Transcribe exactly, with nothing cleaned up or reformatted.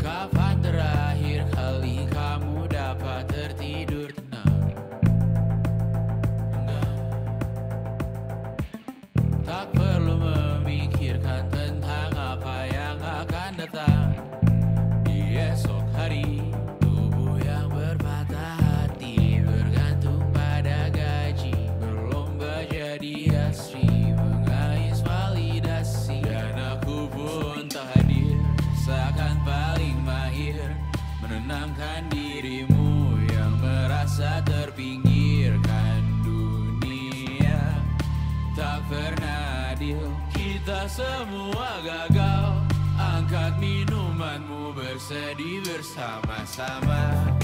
Kapan terakhir kali kamu dapat tertidur tenang? Enggak. Tak perlu memikirkan tentang apa yang akan datang di esok hari. Tubuh yang berpatah hati bergantung pada gaji, berlomba jadi asri, mengais validasi. Dan aku pun tak hadir, seakan paling mahir menenangkan dirimu yang merasa terpinggirkan. Dunia tak pernah adil, kita semua gagal. Angkat minumanmu, bersedih bersama-sama.